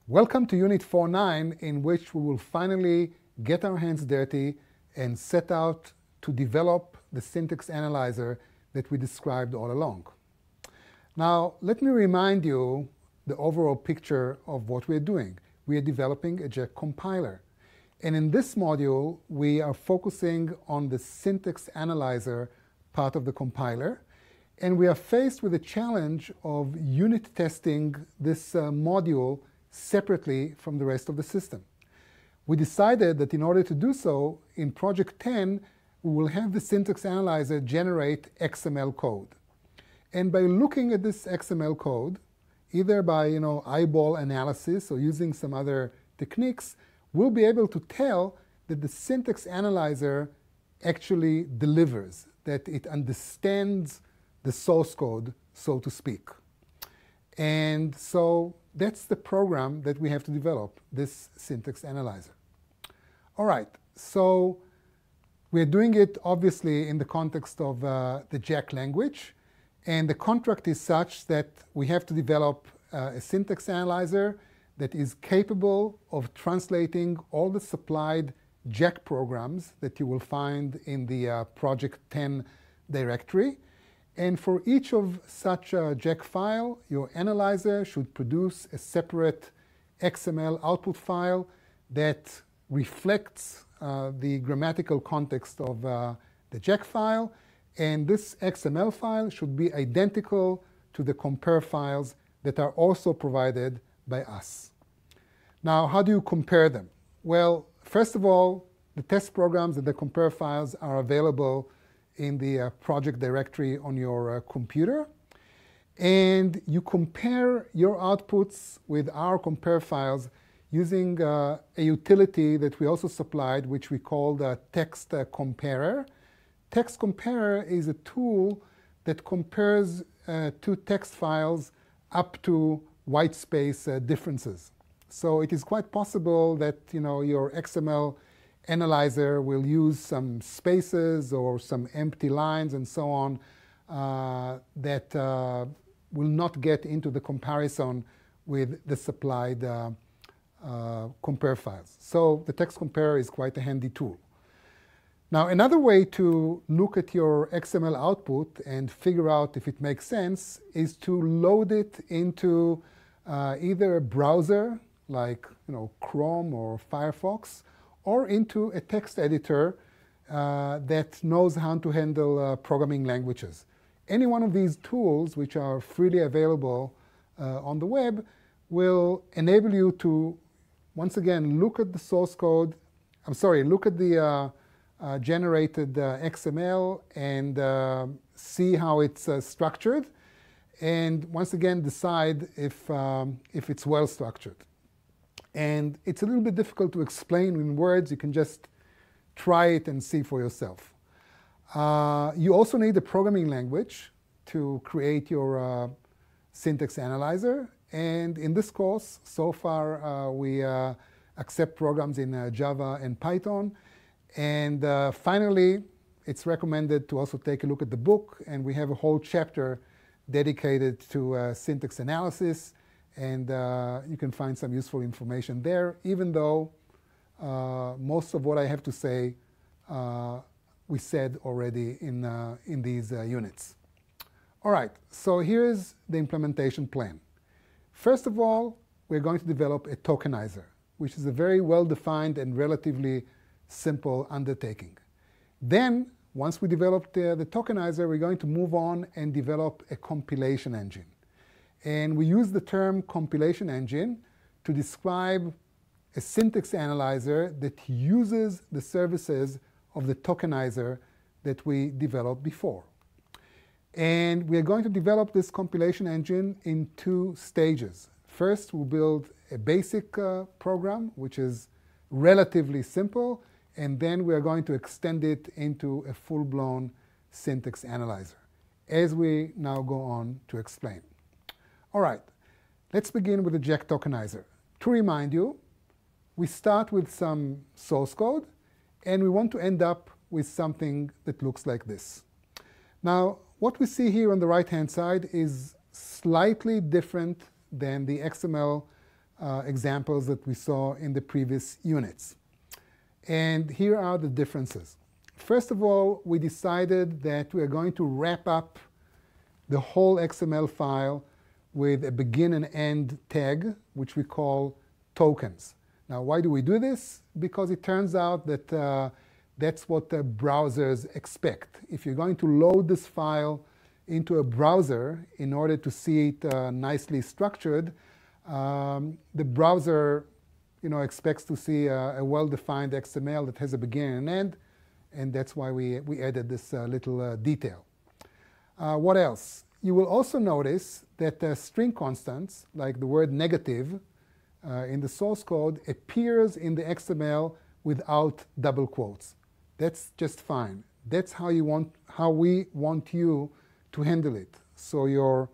Welcome to Unit 4.9, in which we will finally get our hands dirty and set out to develop the syntax analyzer that we described all along. Now, let me remind you the overall picture of what we're doing. We are developing a Jack compiler. And in this module, we are focusing on the syntax analyzer part of the compiler. And we are faced with the challenge of unit testing this module separately from the rest of the system. We decided that in order to do so, in Project 10, we will have the syntax analyzer generate XML code. And by looking at this XML code, either by eyeball analysis or using some other techniques, we'll be able to tell that the syntax analyzer actually delivers, that it understands the source code, so to speak. And so that's the program that we have to develop, this syntax analyzer. All right, so we're doing it obviously in the context of the Jack language. And the contract is such that we have to develop a syntax analyzer that is capable of translating all the supplied Jack programs that you will find in the Project 10 directory. And for each of such a Jack file, your analyzer should produce a separate XML output file that reflects the grammatical context of the Jack file. And this XML file should be identical to the compare files that are also provided by us. Now, how do you compare them? Well, first of all, the test programs and the compare files are available in the project directory on your computer. And you compare your outputs with our compare files using a utility that we also supplied, which we call the text comparer. Text comparer is a tool that compares two text files up to white space differences. So it is quite possible that your XML analyzer will use some spaces or some empty lines and so on that will not get into the comparison with the supplied compare files. So the text comparer is quite a handy tool. Now, another way to look at your XML output and figure out if it makes sense is to load it into either a browser like Chrome or Firefox, or into a text editor that knows how to handle programming languages. Any one of these tools, which are freely available on the web, will enable you to, once again, look at the source code, look at the generated XML and see how it's structured, and once again decide if it's well structured. And it's a little bit difficult to explain in words. You can just try it and see for yourself. You also need a programming language to create your syntax analyzer. And in this course, so far, we accept programs in Java and Python. And finally, it's recommended to also take a look at the book. And we have a whole chapter dedicated to syntax analysis. And you can find some useful information there, even though most of what I have to say we said already in these units. All right, so here's the implementation plan. First of all, we're going to develop a tokenizer, which is a very well-defined and relatively simple undertaking. Then, once we develop the tokenizer, we're going to move on and develop a compilation engine. And we use the term compilation engine to describe a syntax analyzer that uses the services of the tokenizer that we developed before. And we are going to develop this compilation engine in two stages. First, we'll build a basic program, which is relatively simple, and then we are going to extend it into a full-blown syntax analyzer, as we now go on to explain. All right, let's begin with the Jack tokenizer. To remind you, we start with some source code, and we want to end up with something that looks like this. Now, what we see here on the right-hand side is slightly different than the XML examples that we saw in the previous units. And here are the differences. First of all, we decided that we are going to wrap up the whole XML file with a begin and end tag, which we call tokens. Now, why do we do this? Because it turns out that that's what the browsers expect. If you're going to load this file into a browser in order to see it nicely structured, the browser expects to see a well-defined XML that has a beginning and end, and that's why we added this little detail. What else? You will also notice that string constants, like the word negative in the source code, appears in the XML without double quotes. That's just fine. That's how we want you to handle it. So your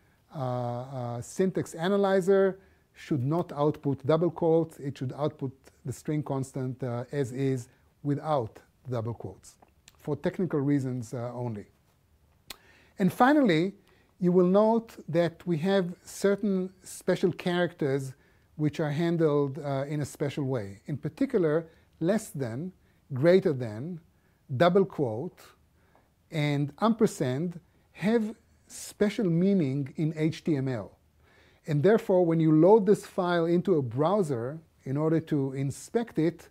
syntax analyzer should not output double quotes. It should output the string constant as is without double quotes, for technical reasons only. And finally, you will note that we have certain special characters which are handled in a special way. In particular, less than, greater than, double quote, and ampersand have special meaning in HTML. And therefore, when you load this file into a browser in order to inspect it,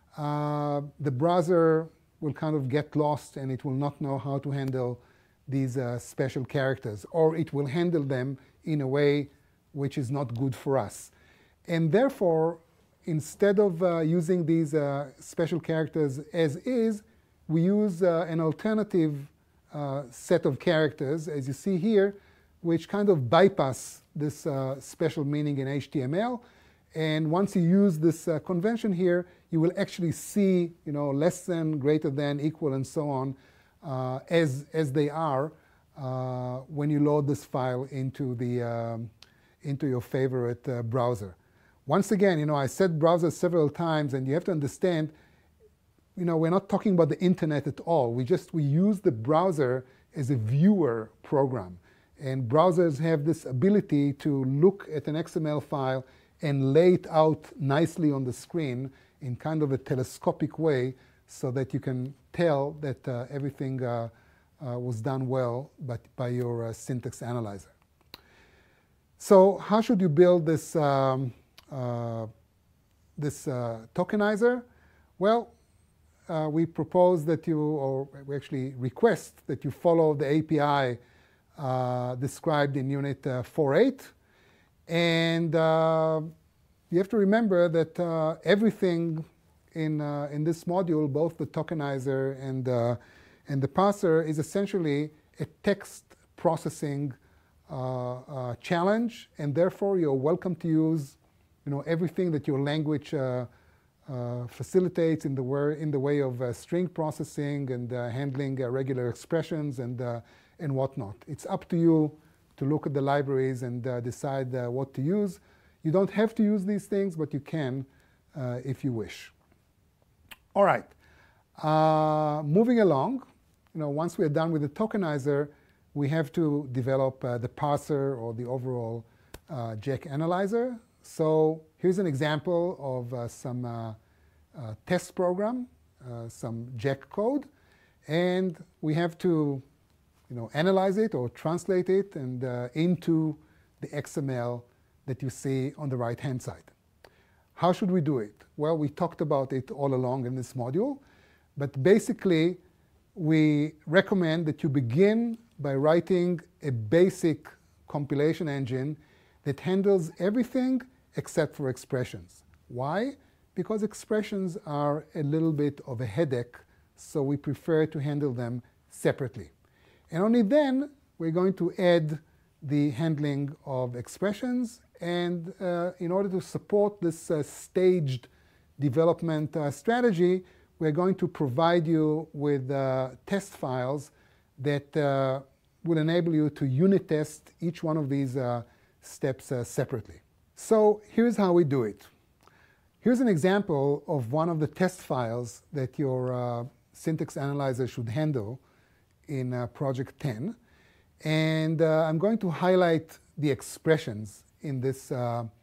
the browser will kind of get lost and it will not know how to handle these special characters, or it will handle them in a way which is not good for us. And therefore, instead of using these special characters as is, we use an alternative set of characters, as you see here, which kind of bypass this special meaning in HTML. And once you use this convention here, you will actually see, less than, greater than, equal, and so on, as they are when you load this file into your favorite browser. Once again, I said browser several times, and you have to understand, we're not talking about the internet at all. We use the browser as a viewer program. And browsers have this ability to look at an XML file and lay it out nicely on the screen in kind of a telescopic way so that you can tell that everything was done well by your syntax analyzer. So how should you build this tokenizer? Well, we propose that or we actually request that you follow the API described in Unit 4.8. And you have to remember that everything in this module, both the tokenizer and the parser, is essentially a text processing challenge, and therefore you're welcome to use everything that your language facilitates in the way of string processing and handling regular expressions and whatnot. It's up to you to look at the libraries and decide what to use. You don't have to use these things, but you can if you wish. All right. Moving along, once we are done with the tokenizer, we have to develop the parser or the overall Jack analyzer. So here's an example of some test program, some Jack code, and we have to analyze it or translate it and into the XML that you see on the right-hand side. How should we do it? Well, we talked about it all along in this module, but basically we recommend that you begin by writing a basic compilation engine that handles everything except for expressions. Why? Because expressions are a little bit of a headache, so we prefer to handle them separately. And only then we're going to add the handling of expressions. And in order to support this staged development strategy, we're going to provide you with test files that will enable you to unit test each one of these steps separately. So here's how we do it. Here's an example of one of the test files that your syntax analyzer should handle in Project 10. And I'm going to highlight the expressions in this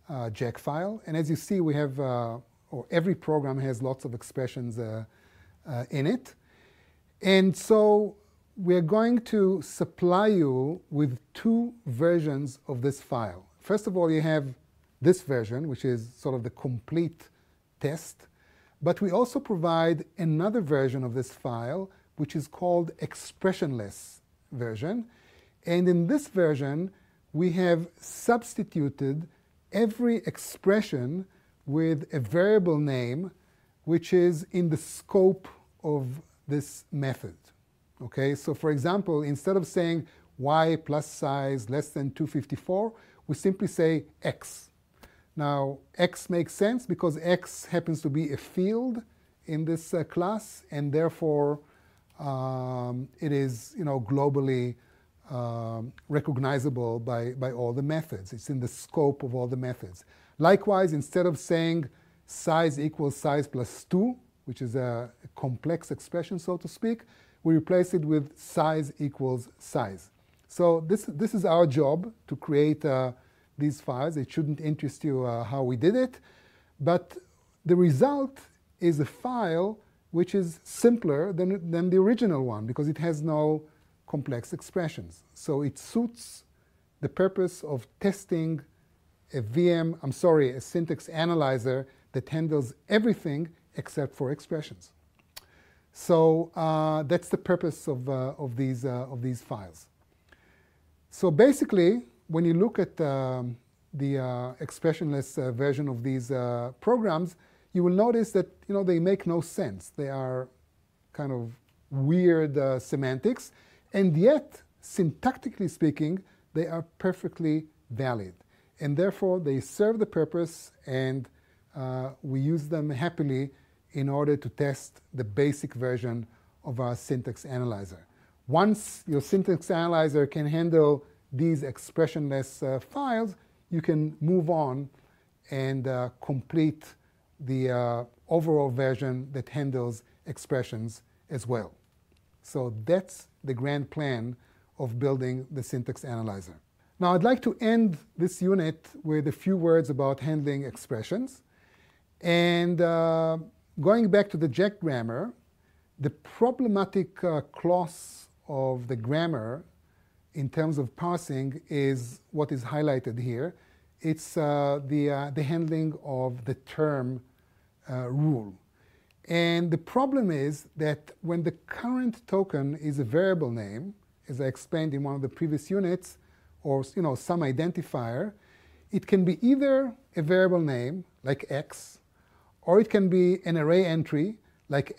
JEC file. And as you see, we have, or every program has lots of expressions in it. And so we're going to supply you with two versions of this file. First of all, you have this version, which is sort of the complete test. But we also provide another version of this file, which is called expressionless version. And in this version, we have substituted every expression with a variable name, which is in the scope of this method. Okay, so for example, instead of saying y plus size less than 254, we simply say x. Now, x makes sense because x happens to be a field in this class, and therefore it is, globally recognizable by all the methods. It's in the scope of all the methods. Likewise, instead of saying size equals size plus 2, which is a complex expression, so to speak, we replace it with size equals size. So this is our job, to create these files. It shouldn't interest you how we did it, but the result is a file which is simpler than the original one because it has no complex expressions. So it suits the purpose of testing a syntax analyzer that handles everything except for expressions. So that's the purpose of these files. So basically, when you look at the expressionless version of these programs, you will notice that they make no sense. They are kind of weird semantics, and yet, syntactically speaking, they are perfectly valid. And therefore, they serve the purpose, and we use them happily in order to test the basic version of our syntax analyzer. Once your syntax analyzer can handle these expressionless files, you can move on and complete the overall version that handles expressions as well. So that's the grand plan of building the syntax analyzer. Now I'd like to end this unit with a few words about handling expressions. And going back to the JEC grammar, the problematic clause of the grammar in terms of parsing is what is highlighted here. It's the handling of the term rule. And the problem is that when the current token is a variable name, as I explained in one of the previous units, or some identifier, it can be either a variable name, like x, or it can be an array entry, like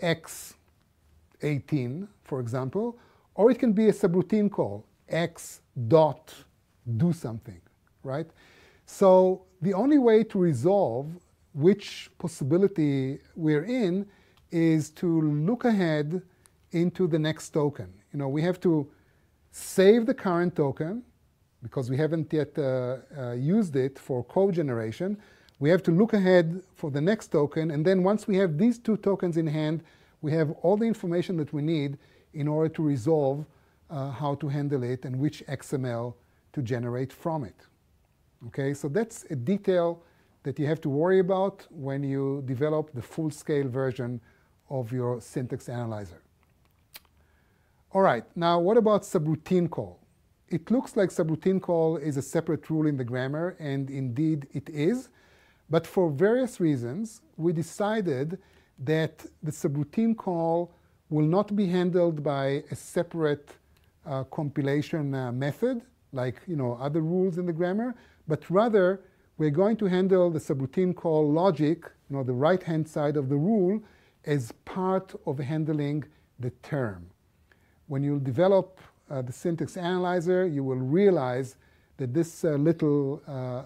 x18, for example, or it can be a subroutine call, x dot do something, right? So the only way to resolve which possibility we're in is to look ahead into the next token. We have to save the current token because we haven't yet used it for code generation. We have to look ahead for the next token, and then once we have these two tokens in hand, we have all the information that we need in order to resolve how to handle it and which XML to generate from it. Okay, so that's a detail that you have to worry about when you develop the full-scale version of your syntax analyzer. All right, now what about subroutine call? It looks like subroutine call is a separate rule in the grammar, and indeed it is. But for various reasons, we decided that the subroutine call will not be handled by a separate compilation method, like other rules in the grammar, but rather we're going to handle the subroutine call logic, the right-hand side of the rule, as part of handling the term. When you develop the syntax analyzer, you will realize that this little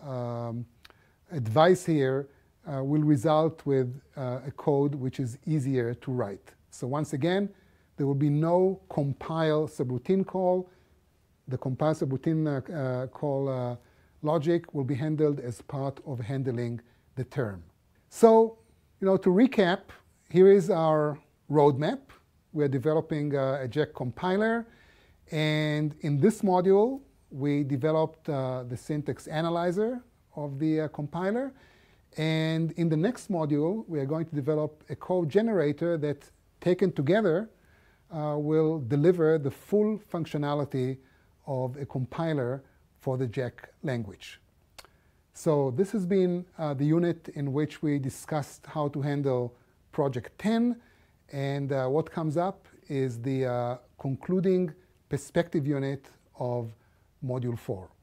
advice here will result with a code which is easier to write. So once again, there will be no compile subroutine call. The compile subroutine call logic will be handled as part of handling the term. So, to recap, here is our roadmap. We're developing a JEC compiler, and in this module, we developed the syntax analyzer of the compiler. And in the next module, we are going to develop a code generator that, taken together, will deliver the full functionality of a compiler for the Jack language. So this has been the unit in which we discussed how to handle Project 10. And what comes up is the concluding perspective unit of Module 4.